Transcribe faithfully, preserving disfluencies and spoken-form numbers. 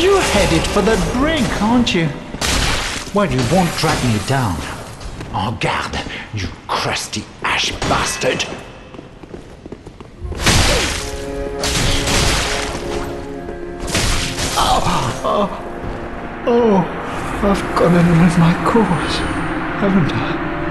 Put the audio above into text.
You're headed for the brink, aren't you? Well, you won't drag me down. En garde, you crusty ash bastard! Oh, oh, oh, I've gone in with my cause, haven't I?